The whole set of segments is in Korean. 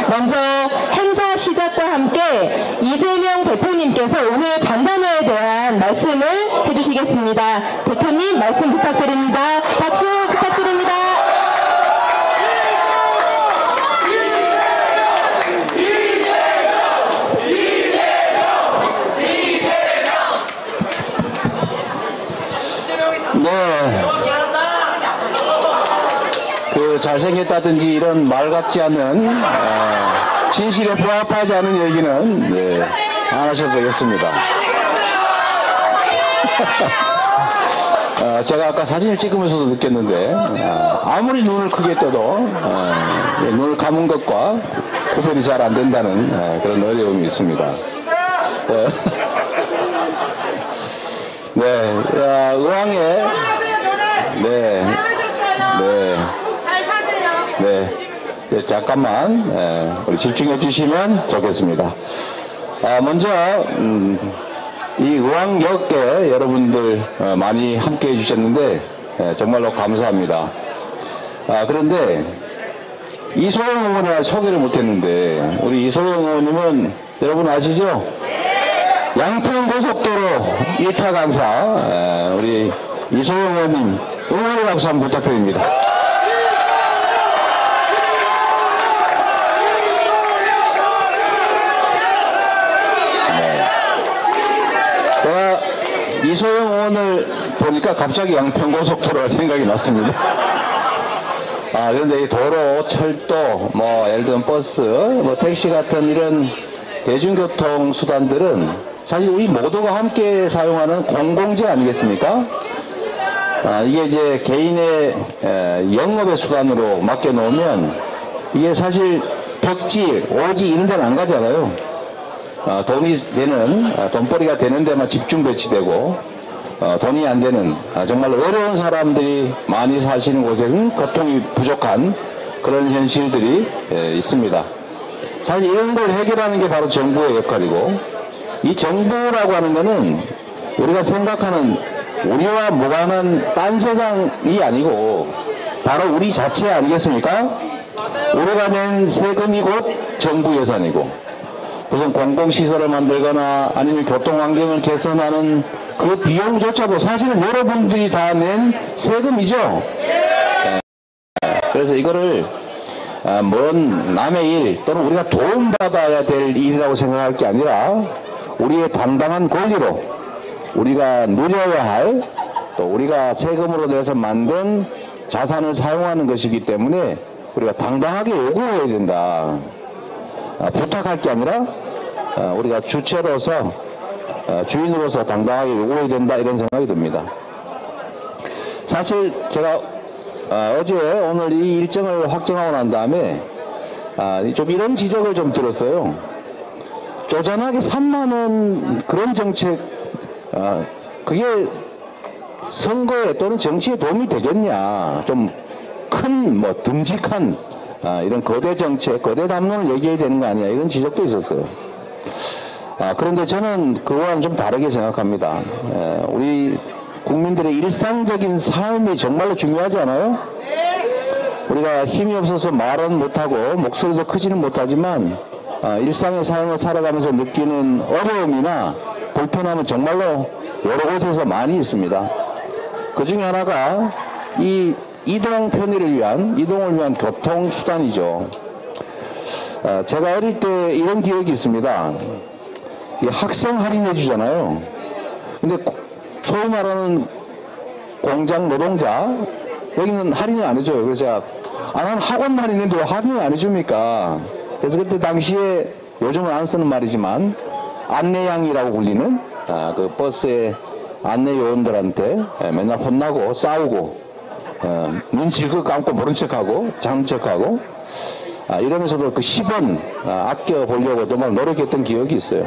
먼저 행사 시작과 함께 이재명 대표님께서 오늘 간담회에 대한 말씀을 해주시겠습니다. 대표님 말씀 부탁드립니다. 박수 부탁드립니다. 네. 잘생겼다든지 이런 말 같지 않는 진실에 부합하지 않은 얘기는 안 하셔도 되겠습니다. 제가 아까 사진을 찍으면서도 느꼈는데 아무리 눈을 크게 떠도 눈을 감은 것과 구별이 잘 안 된다는 그런 어려움이 있습니다. 네, 의왕에 잠깐만 우리 집중해 주시면 좋겠습니다. 먼저 이 의왕역에 여러분들 많이 함께 해주셨는데 정말로 감사합니다. 그런데 이소영 의원을 소개를 못했는데 우리 이소영 의원님은 여러분 아시죠? 양평고속도로 1타 강사 우리 이소영 의원님 응원의 박수 한번 부탁드립니다. 제가 이소영 의원을 보니까 갑자기 양평고속도로가 생각이 났습니다. 그런데 이 도로, 철도, 예를 들면 버스, 택시 같은 이런 대중교통 수단들은 사실 우리 모두가 함께 사용하는 공공재 아니겠습니까? 이게 이제 개인의 영업의 수단으로 맡겨놓으면 이게 사실 벽지, 오지 이런 데는 안 가잖아요. 돈이 되는, 돈벌이가 되는 데만 집중 배치되고 돈이 안 되는 정말 어려운 사람들이 많이 사시는 곳에는 교통이 부족한 그런 현실들이 있습니다. 사실 이런 걸 해결하는 게 바로 정부의 역할이고 이 정부라고 하는 것은 우리가 생각하는 우리와 무관한 딴 세상이 아니고 바로 우리 자체 아니겠습니까? 우리가 낸 세금이 곧 정부 예산이고 무슨 공공시설을 만들거나 아니면 교통환경을 개선하는 그 비용조차도 사실은 여러분들이 다 낸 세금이죠. 그래서 이거를 먼 남의 일 또는 우리가 도움받아야 될 일이라고 생각할 게 아니라 우리의 당당한 권리로 우리가 누려야 할 또 우리가 세금으로 내서 만든 자산을 사용하는 것이기 때문에 우리가 당당하게 요구해야 된다. 부탁할 게 아니라 우리가 주체로서 주인으로서 당당하게 요구해야 된다 이런 생각이 듭니다. 사실 제가 어제 오늘 이 일정을 확정하고 난 다음에 좀 이런 지적을 좀 들었어요. 쪼잔하게 3만원 그런 정책 그게 선거에 또는 정치에 도움이 되겠냐. 좀 큰 듬직한 이런 거대 정책, 거대 담론을 얘기해야 되는 거 아니야 이런 지적도 있었어요. 그런데 저는 그거와는 좀 다르게 생각합니다. 우리 국민들의 일상적인 삶이 정말로 중요하지 않아요? 우리가 힘이 없어서 말은 못하고 목소리도 크지는 못하지만 일상의 삶을 살아가면서 느끼는 어려움이나 불편함은 정말로 여러 곳에서 많이 있습니다. 그 중에 하나가 이 이동 편의를 위한, 이동을 위한 교통수단이죠. 제가 어릴 때 이런 기억이 있습니다. 이 학생 할인해 주잖아요. 근데 소위 말하는 공장 노동자 여기는 할인을 안 해줘요. 그래서 제가 난 학원 다니는데 왜 할인을 안 해줍니까? 그래서 그때 당시에 요즘은 안 쓰는 말이지만 안내양이라고 불리는 그 버스의 안내 요원들한테 맨날 혼나고 싸우고 눈 질긋 감고 모른 척하고 장는 척하고 이러면서도 그 10원 아껴 보려고 정말 노력했던 기억이 있어요.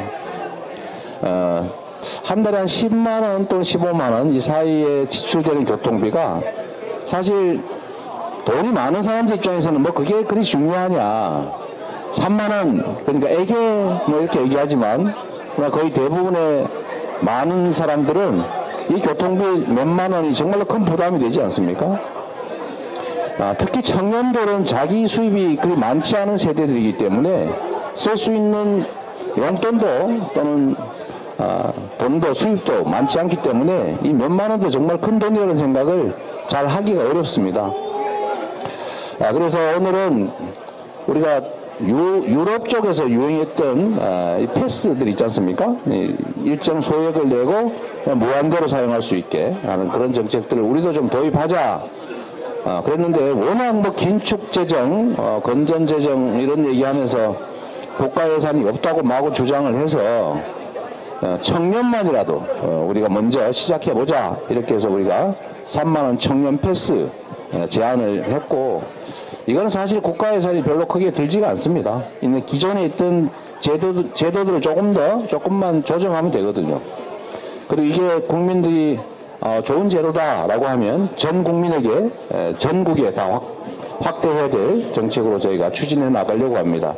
한 달에 한 10만원 또는 15만원 이 사이에 지출되는 교통비가 사실 돈이 많은 사람들 입장에서는 그게 그리 중요하냐. 3만원 그러니까 애게 이렇게 얘기하지만 거의 대부분의 많은 사람들은 이 교통비 몇만 원이 정말로 큰 부담이 되지 않습니까? 특히 청년들은 자기 수입이 그리 많지 않은 세대들이기 때문에 쓸 수 있는 용돈도 또는 돈도 수입도 많지 않기 때문에 이 몇만 원도 정말 큰 돈이라는 생각을 잘 하기가 어렵습니다. 그래서 오늘은 우리가 유럽 쪽에서 유행했던 이 패스들 있지 않습니까? 일정 소액을 내고 무한대로 사용할 수 있게 하는 그런 정책들을 우리도 좀 도입하자. 그랬는데 워낙 뭐 긴축재정, 건전재정 이런 얘기하면서 국가 예산이 없다고 마구 주장을 해서 청년만이라도 우리가 먼저 시작해보자 이렇게 해서 우리가 3만원 청년 패스 제안을 했고, 이건 사실 국가 예산이 별로 크게 들지가 않습니다. 기존에 있던 제도들을 조금만 조정하면 되거든요. 그리고 이게 국민들이 좋은 제도다라고 하면 전 국민에게, 전국에 다 확대해야 될 정책으로 저희가 추진해 나가려고 합니다.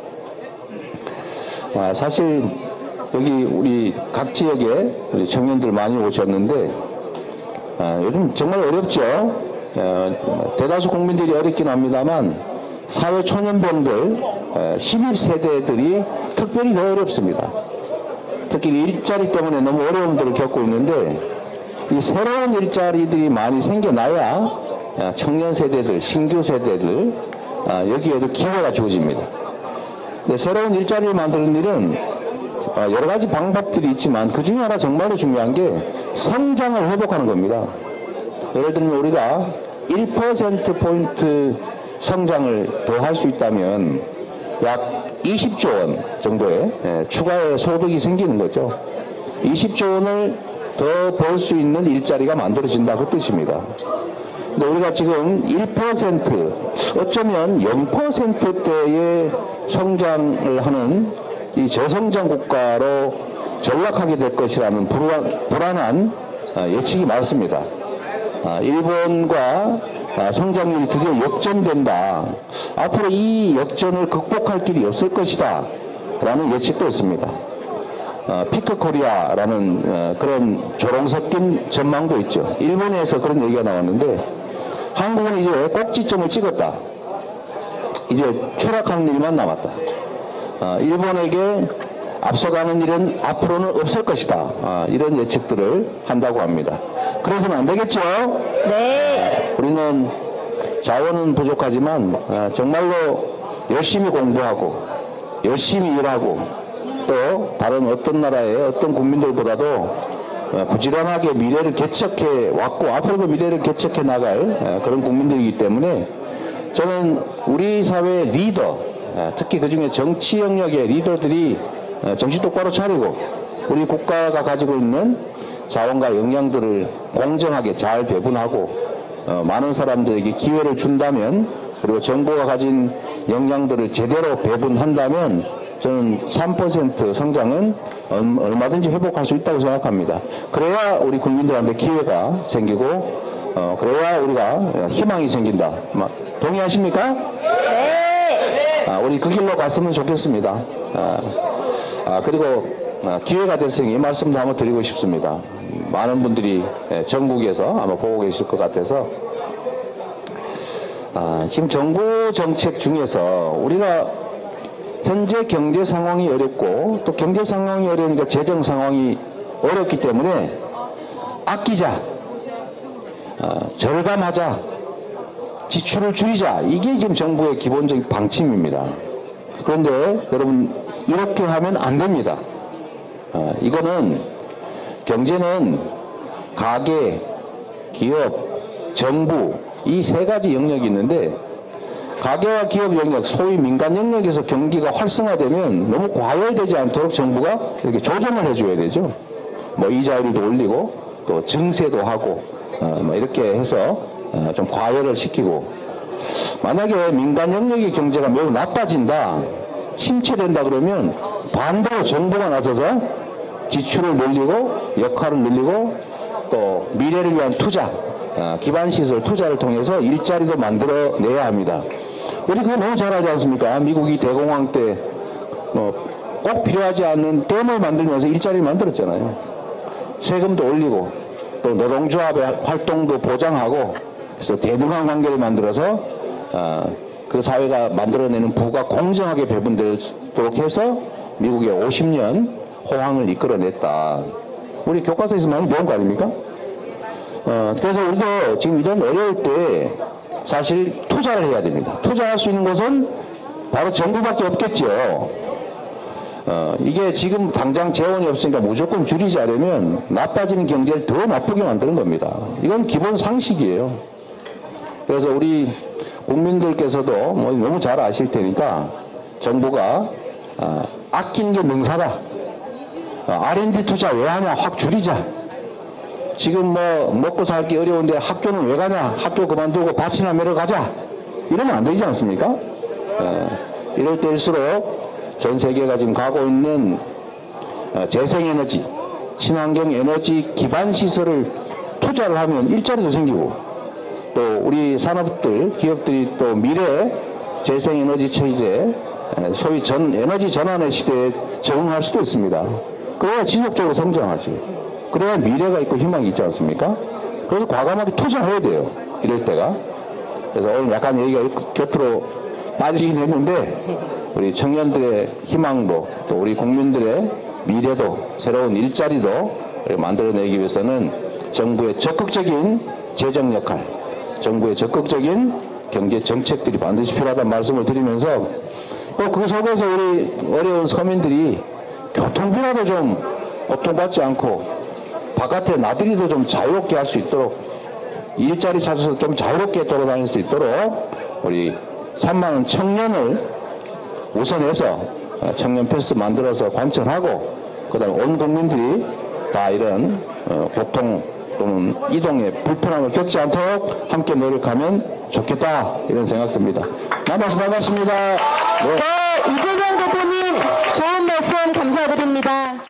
사실 여기 우리 각 지역에 우리 청년들 많이 오셨는데 요즘 정말 어렵죠. 대다수 국민들이 어렵긴 합니다만 사회 초년병들, 신입세대들이 특별히 더 어렵습니다. 특히 일자리 때문에 너무 어려움들을 겪고 있는데 이 새로운 일자리들이 많이 생겨나야 청년 세대들, 신규 세대들 여기에도 기회가 주어집니다. 근데 새로운 일자리를 만드는 일은 여러 가지 방법들이 있지만 그 중에 하나 정말로 중요한 게 성장을 회복하는 겁니다. 예를 들면 우리가 1%포인트 성장을 더 할 수 있다면 약 20조 원 정도의 추가의 소득이 생기는 거죠. 20조 원을 더 벌 수 있는 일자리가 만들어진다 그 뜻입니다. 근데 우리가 지금 1% 어쩌면 0%대의 성장을 하는 이 저성장 국가로 전락하게 될 것이라는 불안한 예측이 많습니다. 일본과 성장률이 드디어 역전된다. 앞으로 이 역전을 극복할 길이 없을 것이다 라는 예측도 있습니다. 피크 코리아라는 그런 조롱 섞인 전망도 있죠. 일본에서 그런 얘기가 나왔는데 한국은 이제 꼭지점을 찍었다. 이제 추락하는 일만 남았다. 일본에게 앞서가는 일은 앞으로는 없을 것이다. 이런 예측들을 한다고 합니다. 그래서는 안 되겠죠? 네. 우리는 자원은 부족하지만 정말로 열심히 공부하고 열심히 일하고 또 다른 어떤 나라의 어떤 국민들보다도 부지런하게 미래를 개척해 왔고 앞으로도 미래를 개척해 나갈 그런 국민들이기 때문에 저는 우리 사회의 리더, 특히 그중에 정치 영역의 리더들이 정신 똑바로 차리고 우리 국가가 가지고 있는 자원과 역량들을 공정하게 잘 배분하고 많은 사람들에게 기회를 준다면, 그리고 정부가 가진 역량들을 제대로 배분한다면 저는 3% 성장은 얼마든지 회복할 수 있다고 생각합니다. 그래야 우리 국민들한테 기회가 생기고 그래야 우리가 희망이 생긴다. 동의하십니까? 네. 우리 그 길로 갔으면 좋겠습니다. 그리고 기회가 됐으니 이 말씀도 한번 드리고 싶습니다. 많은 분들이 전국에서 아마 보고 계실 것 같아서 지금 정부 정책 중에서 우리가 현재 경제 상황이 어렵고 또 경제 상황이 어려우니까 재정 상황이 어렵기 때문에 아끼자, 절감하자, 지출을 줄이자, 이게 지금 정부의 기본적인 방침입니다. 그런데 여러분 이렇게 하면 안 됩니다. 이거는 경제는 가계, 기업, 정부 이 세 가지 영역이 있는데 가계와 기업 영역, 소위 민간 영역에서 경기가 활성화되면 너무 과열되지 않도록 정부가 이렇게 조정을 해줘야 되죠. 뭐 이자율도 올리고 또 증세도 하고 뭐 이렇게 해서 좀 과열을 시키고, 만약에 민간 영역의 경제가 매우 나빠진다, 침체된다 그러면 반대로 정부가 나서서 지출을 늘리고 역할을 늘리고 또 미래를 위한 투자, 기반시설 투자를 통해서 일자리도 만들어내야 합니다. 우리 그거 너무 잘 알지 않습니까? 미국이 대공황 때 꼭 필요하지 않는 댐을 만들면서 일자리를 만들었잖아요. 세금도 올리고 또 노동조합의 활동도 보장하고, 그래서 대등한 관계를 만들어서 그 사회가 만들어내는 부가 공정하게 배분되도록 해서 미국의 50년 호황을 이끌어냈다. 우리 교과서에서 많이 배운 거 아닙니까? 그래서 우리도 지금 이런 어려울 때 사실 투자를 해야 됩니다. 투자할 수 있는 곳은 바로 정부밖에 없겠죠. 이게 지금 당장 재원이 없으니까 무조건 줄이자려면 나빠지는 경제를 더 나쁘게 만드는 겁니다. 이건 기본 상식이에요. 그래서 우리 국민들께서도 뭐 너무 잘 아실 테니까 정부가 아끼는 게 능사다. R&D 투자 왜 하냐? 확 줄이자. 지금 뭐 먹고 살기 어려운데 학교는 왜 가냐? 학교 그만두고 밭이나 매러 가자. 이러면 안 되지 않습니까? 이럴 때일수록 전 세계가 지금 가고 있는 재생에너지, 친환경 에너지 기반 시설을 투자를 하면 일자리도 생기고 또 우리 산업들, 기업들이 또 미래 재생에너지 체제, 소위 에너지 전환의 시대에 적응할 수도 있습니다. 그래야 지속적으로 성장하죠. 그래야 미래가 있고 희망이 있지 않습니까? 그래서 과감하게 투자해야 돼요. 이럴 때가. 그래서 오늘 약간 얘기가 곁으로 빠지긴 했는데 우리 청년들의 희망도 또 우리 국민들의 미래도 새로운 일자리도 만들어내기 위해서는 정부의 적극적인 재정 역할, 정부의 적극적인 경제 정책들이 반드시 필요하다는 말씀을 드리면서 또 그 속에서 우리 어려운 서민들이 교통비라도 좀 고통받지 않고 바깥에 나들이도 좀 자유롭게 할 수 있도록 일자리 찾아서 좀 자유롭게 돌아다닐 수 있도록 우리 3만 원 청년을 우선해서 청년 패스 만들어서 관철하고 그다음에 온 국민들이 다 이런 교통 또는 이동에 불편함을 겪지 않도록 함께 노력하면 좋겠다 이런 생각 듭니다. 만나서 반갑습니다. 네. 이재명